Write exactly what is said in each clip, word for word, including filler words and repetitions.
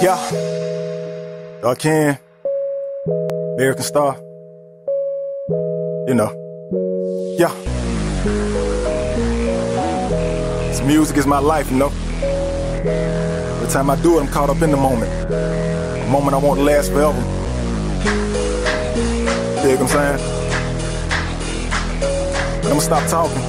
Yeah, Dar-Ken, American Star, you know, yeah. This music is my life, you know. Every time I do it, I'm caught up in the moment. A moment I want to last forever. You dig what I'm saying? But I'ma stop talking.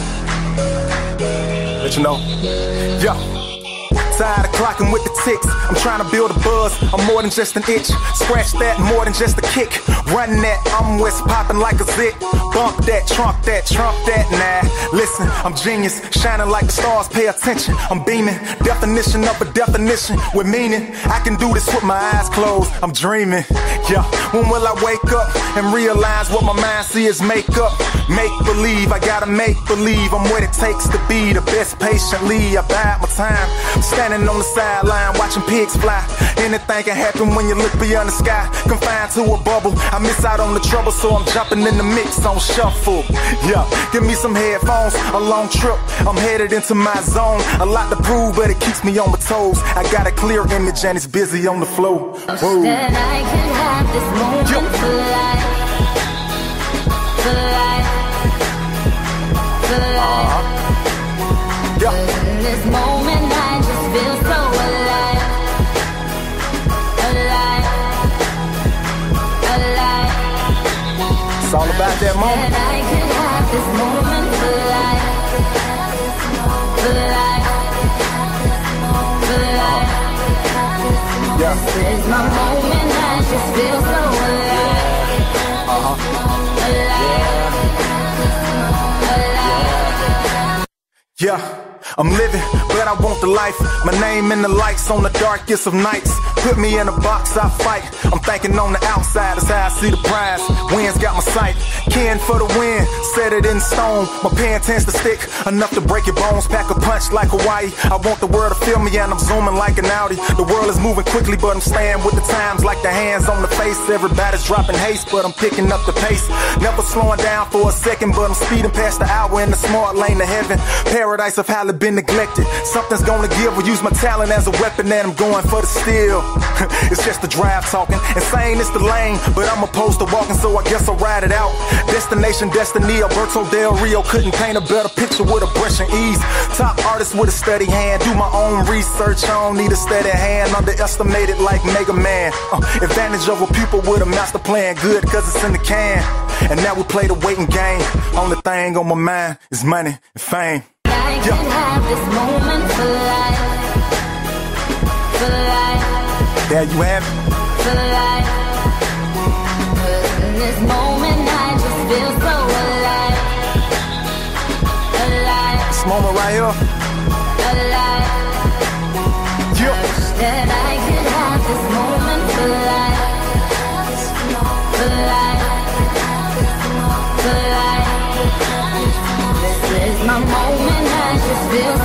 Let you know. Yeah. Tired of clocking with the ticks. I'm trying to build a buzz. I'm more than just an itch. Scratch that, more than just a kick. Run that, I'm West popping like a zit. Bump that, trunk that, trump that. Nah, listen, I'm genius, shining like the stars. Pay attention, I'm beaming. Definition of a definition with meaning. I can do this with my eyes closed. I'm dreaming. Yeah, when will I wake up and realize what my mind sees is makeup? Make believe, I gotta make believe. I'm what it takes to be the best patiently. I bide my time. Standing on the sideline, watching pigs fly. Anything can happen when you look beyond the sky. Confined to a bubble, I miss out on the trouble, so I'm jumping in the mix on shuffle. Yeah, give me some headphones, a long trip. I'm headed into my zone. A lot to prove, but it keeps me on my toes. I got a clear image and it's busy on the flow. Whoa. That I could have this moment yeah. for life, for life, for life. Uh-huh. Yeah. In this moment I just feel so alive, alive, alive. It's all about that moment. That I could have this moment for life, for life, for life. Yeah. This is my moment, I just feel so alive, uh-huh. alive, alive. Yeah. I'm living, but I want the life. My name in the lights on the darkest of nights. Put me in a box, I fight. I'm thinking on the outside is how I see the prize. Winds got my sight. Ken for the win, set it in stone. My pen tends to stick, enough to break your bones. Pack a punch like Hawaii. I want the world to feel me and I'm zooming like an Audi. The world is moving quickly, but I'm staying with the times. Like the hands on the face, everybody's dropping haste, but I'm picking up the pace. Never slowing down for a second, but I'm speeding past the hour in the smart lane to heaven. Paradise of how been neglected. Something's gonna give. I'll use my talent as a weapon and I'm going for the steal. It's just the drive talking. Insane is the lane, but I'm opposed to walking, so I guess I'll ride it out. Destination, destiny. Alberto Del Rio couldn't paint a better picture with a brush and ease. Top artist with a steady hand. Do my own research. I don't need a steady hand. Underestimated like Mega Man. Uh, advantage over people with a master plan. Good cause it's in the can. And now we play the waiting game. Only thing on my mind is money and fame. I could have this moment for life, for life. There you have it. For life. In this moment I just feel so alive, alive. This moment right here. Alive. Yeah. That I could have this moment for life, for life, for life. This is my moment, I just feel